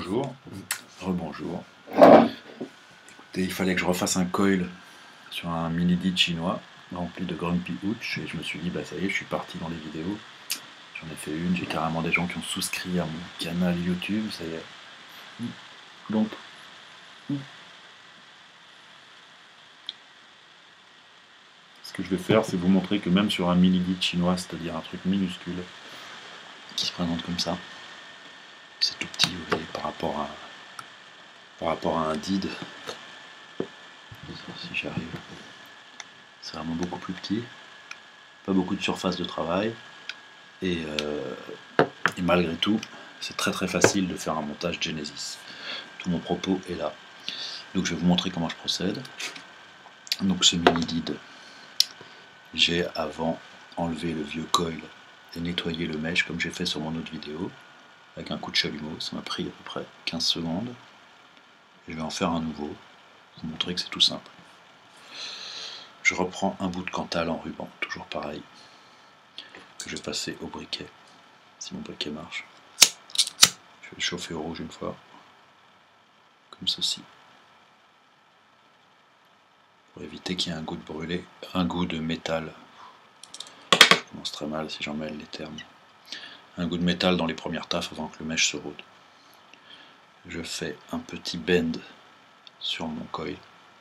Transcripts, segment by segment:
Rebonjour. Rebonjour. Écoutez, il fallait que je refasse un coil sur un mini-dit chinois rempli de Grumpy Hooch et je me suis dit, bah ça y est, je suis parti dans les vidéos. J'en ai fait une, j'ai carrément des gens qui ont souscrit à mon canal YouTube, ça y est. Donc, ce que je vais faire, c'est vous montrer que même sur un mini-dit chinois, c'est-à-dire un truc minuscule, qui se présente comme ça, c'est tout petit, vous voyez, par rapport à un did. Si j'y arrive, c'est vraiment beaucoup plus petit, pas beaucoup de surface de travail, et malgré tout, c'est très très facile de faire un montage Genesis. Tout mon propos est là. Donc je vais vous montrer comment je procède. Donc ce mini did, j'ai avant enlevé le vieux coil et nettoyé le mesh comme j'ai fait sur mon autre vidéo, avec un coup de chalumeau. Ça m'a pris à peu près 15 secondes. Et je vais en faire un nouveau, pour vous montrer que c'est tout simple. Je reprends un bout de Cantal en ruban, toujours pareil, que je vais passer au briquet, si mon briquet marche. Je vais le chauffer au rouge une fois, comme ceci, pour éviter qu'il y ait un goût de brûlé, un goût de métal. Je commence très mal si j'en mêle les termes. Un goût de métal dans les premières taffes avant que le mèche se rôde. Je fais un petit bend sur mon coil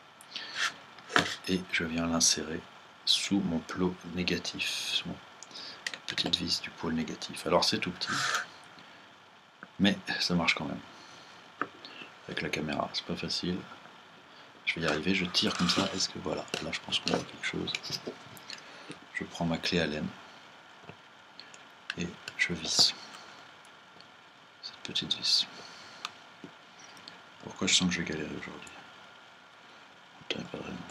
et je viens l'insérer sous mon plot négatif, sous mon petite vis du pôle négatif. Alors c'est tout petit, mais ça marche quand même. Avec la caméra, c'est pas facile. Je vais y arriver, je tire comme ça. Est-ce que voilà, là je pense qu'on voit quelque chose. Je prends ma clé Allen et je visse cette petite vis. Pourquoi je sens que je vais galérer aujourd'hui? Pas de raison.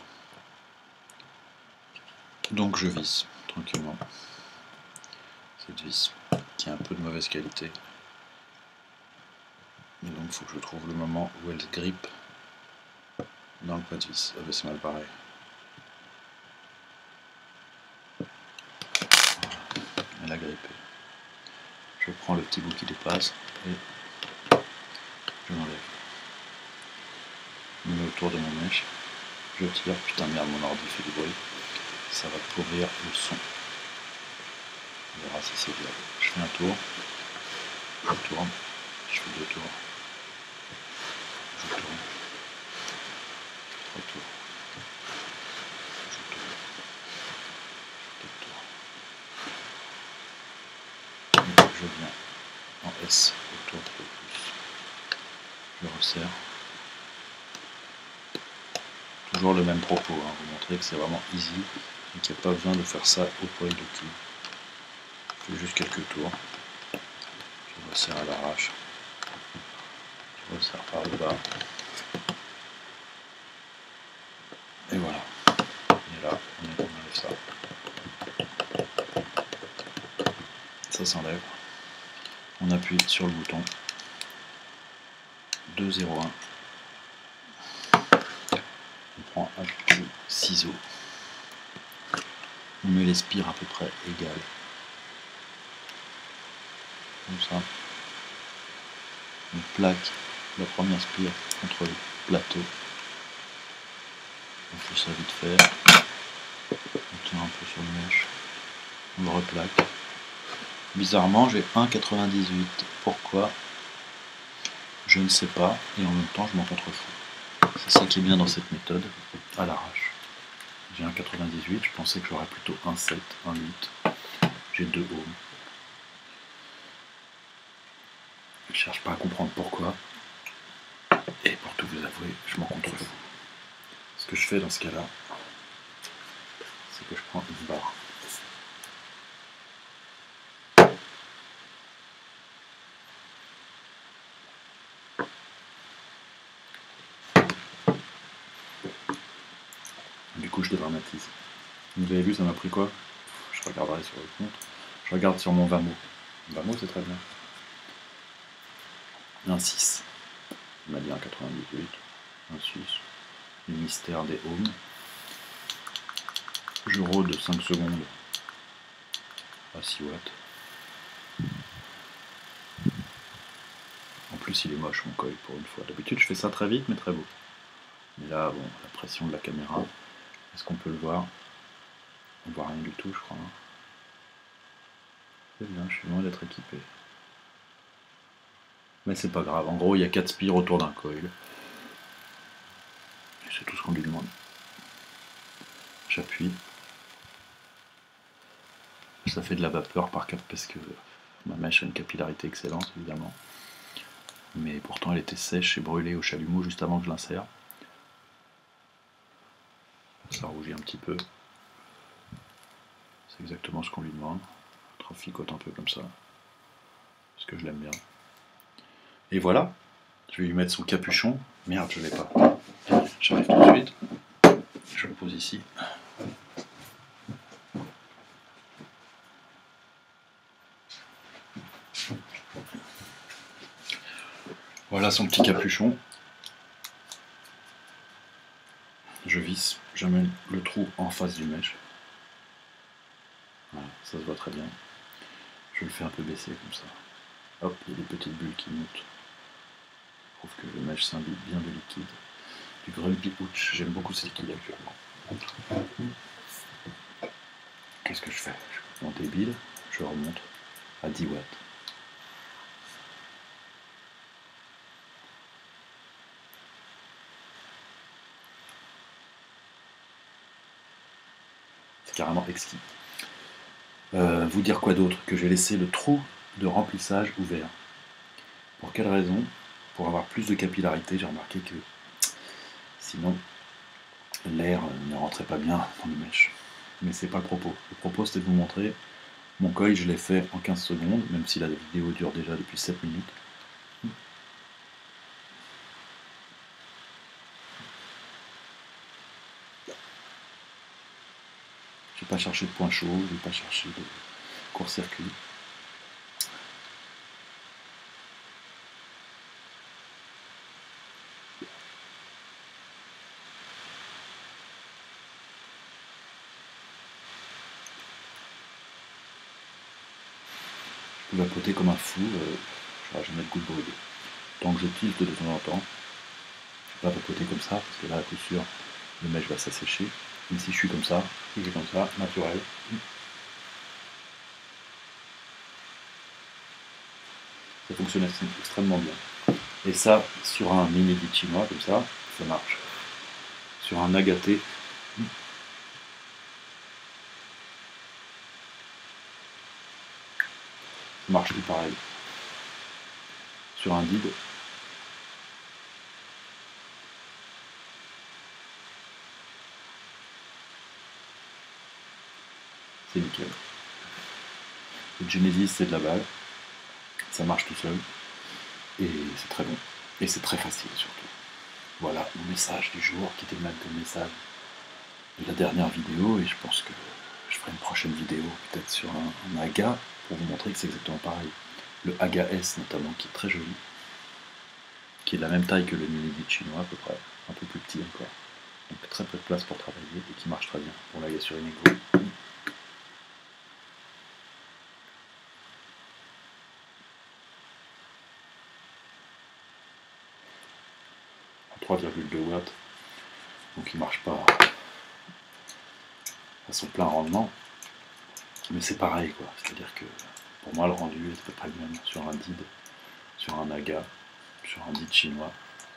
Donc je visse tranquillement cette vis qui a un peu de mauvaise qualité. Et donc il faut que je trouve le moment où elle grippe dans le poids de vis. Ah ben c'est mal pareil. Elle a grippé. Je prends le petit bout qui dépasse et je l'enlève. Je me mets autour de mon mèche. Je tire. Putain merde, mon ordi fait du bruit. Ça va pourrir le son. On verra si c'est viable. Je fais un tour. Je tourne. Je fais 2 tours. Je tourne. 3 tours. Je tourne. 4 tours. Et je viens en S autour de le pouce. Je resserre. Toujours le même propos, hein, vous montrer que c'est vraiment easy et qu'il n'y a pas besoin de faire ça au poil de cul. Je fais juste quelques tours. Je resserre à l'arrache. Je resserre par le bas. Et voilà. Et là, on enlève ça. Ça s'enlève. On appuie sur le bouton 201. On prend un petit ciseau. On met les spires à peu près égales. Comme ça. On plaque la première spire contre le plateau. On fait ça vite fait. On tient un peu sur le mèche. On le replaque. Bizarrement, j'ai 1,98. Pourquoi? Je ne sais pas. Et en même temps, je m'en contrefous. C'est ça qui est bien dans cette méthode, à l'arrache. J'ai 1,98. Je pensais que j'aurais plutôt 1,7, 1,8. J'ai 2 ohms. Je ne cherche pas à comprendre pourquoi. Et pour tout vous avouer, je m'en contrefous. Ce que je fais dans ce cas-là, c'est que je prends une barre. Du coup, je dédramatise. Vous avez vu, ça m'a pris quoi? Je regarderai sur le compte. Je regarde sur mon Vamo. Vamo, c'est très bien. Un 6. Il m'a dit un 98. Un 6. Le mystère des ohms. Je rôde 5 secondes à 6 watts. En plus, plus il est moche mon coil pour une fois. D'habitude je fais ça très vite mais très beau. Mais là, bon, la pression de la caméra, est-ce qu'on peut le voir? On voit rien du tout, je crois. C'est bien, je suis loin d'être équipé. Mais c'est pas grave, en gros il y a 4 spires autour d'un coil. C'est tout ce qu'on lui demande. J'appuie. Ça fait de la vapeur par cap parce que ma mèche a une capillarité excellente évidemment. Mais pourtant elle était sèche et brûlée au chalumeau juste avant que je l'insère. Ça rougit un petit peu. C'est exactement ce qu'on lui demande. On traficote un peu comme ça. Parce que je l'aime bien. Et voilà. Je vais lui mettre son capuchon. Merde, je l'ai pas. J'arrive tout de suite. Je le pose ici. Voilà son petit capuchon. Je visse, j'amène le trou en face du mèche. Voilà, ça se voit très bien. Je le fais un peu baisser comme ça. Hop, il y a des petites bulles qui montent. Je trouve que le mèche s'imbibe bien de liquide. Du Grumpy Hooch, j'aime beaucoup ce liquide actuellement. Qu'est-ce que je fais? Je monte des billes, je remonte à 10 watts. C'est carrément exquis. Vous dire quoi d'autre? Que j'ai laissé le trou de remplissage ouvert. Pour quelle raison? Pour avoir plus de capillarité. J'ai remarqué que sinon l'air ne rentrait pas bien dans le mèche. Mais c'est pas le propos. Le propos c'était de vous montrer mon coil, je l'ai fait en 15 secondes, même si la vidéo dure déjà depuis 7 minutes. J'ai pas cherché de point chaud, j'ai pas cherché de court-circuit. Je peux vapoter comme un fou, je n'aurai jamais le goût de brûler. Tant que je tilte de temps en temps, je ne vais pas vapoter comme ça, parce que là, à coup sûr, le mèche va s'assécher. Mais si je suis comme ça, naturel. Ça fonctionne extrêmement bien. Et ça, sur un mini beat chinois, comme ça marche. Sur un agaté, ça marche tout pareil. Sur un did, c'est nickel. Le Genesis, c'est de la balle. Ça marche tout seul. Et c'est très bon. Et c'est très facile surtout. Voilà mon message du jour, qui était le même que le message de la dernière vidéo. Et je pense que je ferai une prochaine vidéo, peut-être sur un Aga, pour vous montrer que c'est exactement pareil. Le Aga S notamment, qui est très joli. Qui est de la même taille que le mini beat chinois à peu près. Un peu plus petit encore. Donc très peu de place pour travailler et qui marche très bien. Bon là il est sur une écho. 3,2 watts, donc il marche pas à son plein rendement, mais c'est pareil quoi, c'est à dire que pour moi le rendu est à peu près le même sur un did, sur un aga, sur un did chinois.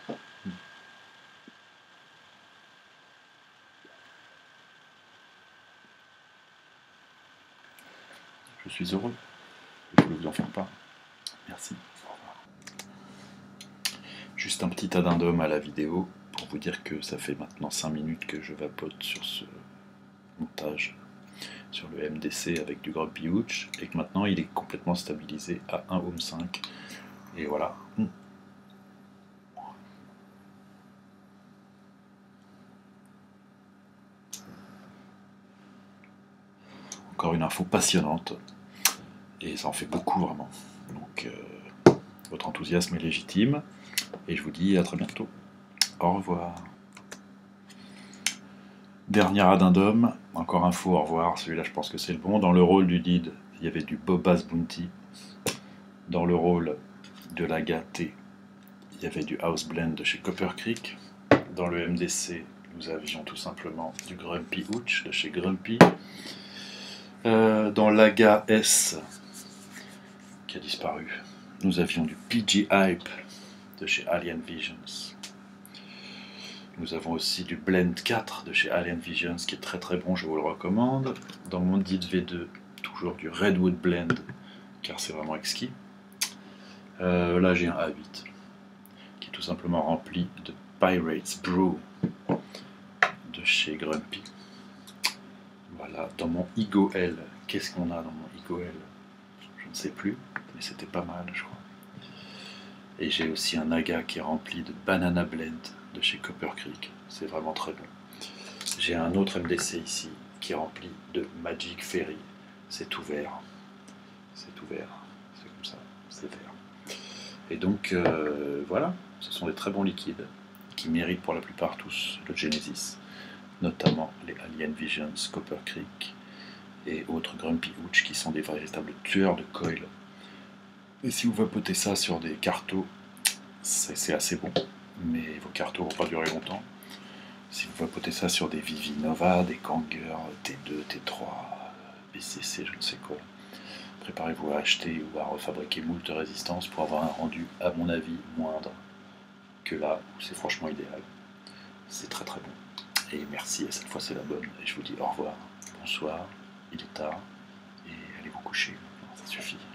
Je suis heureux, je ne voulais vous en faire pas. Merci. Juste un petit addendum à la vidéo pour vous dire que ça fait maintenant 5 minutes que je vapote sur ce montage sur le MDC avec du Grumpy Hooch et que maintenant il est complètement stabilisé à 1 ohm 5 et voilà. Encore une info passionnante et ça en fait beaucoup vraiment, donc votre enthousiasme est légitime et je vous dis à très bientôt. Au revoir. Dernier addendum, encore un faux au revoir, celui-là je pense que c'est le bon. Dans le rôle du did, il y avait du Boba's Bounty. Dans le rôle de l'Aga T, y avait du House Blend de chez Copper Creek. Dans le MDC, nous avions tout simplement du Grumpy Hooch de chez Grumpy. Dans l'AGA S, qui a disparu, nous avions du PG Hype de chez Alien Visions. Nous avons aussi du Blend 4 de chez Alien Visions, qui est très très bon, je vous le recommande. Dans mon DIT V2, toujours du Redwood Blend, car c'est vraiment exquis. Là j'ai un A8, qui est tout simplement rempli de Pirates Brew de chez Grumpy. Voilà, dans mon Igo L, qu'est-ce qu'on a dans mon Igo L? Je ne sais plus, mais c'était pas mal, je crois. Et j'ai aussi un Naga qui est rempli de Banana Blend de chez Copper Creek, c'est vraiment très bon. J'ai un autre MDC ici qui est rempli de Magic Fairy, c'est tout vert. C'est tout vert, c'est comme ça, c'est vert. Et donc voilà, ce sont des très bons liquides qui méritent pour la plupart tous le Genesis, notamment les Alien Visions, Copper Creek et autres Grumpy Hooch qui sont des véritables tueurs de coil. Et si vous vapotez ça sur des cartos, c'est assez bon, mais vos cartos ne vont pas durer longtemps. Si vous vapotez ça sur des Vivi Nova, des Kanger, T2, T3, BCC, je ne sais quoi, préparez-vous à acheter ou à refabriquer moult résistances pour avoir un rendu, à mon avis, moindre que là où c'est franchement idéal. C'est très très bon. Et merci, et cette fois c'est la bonne. Et je vous dis au revoir, bonsoir, il est tard, et allez vous coucher, ça suffit.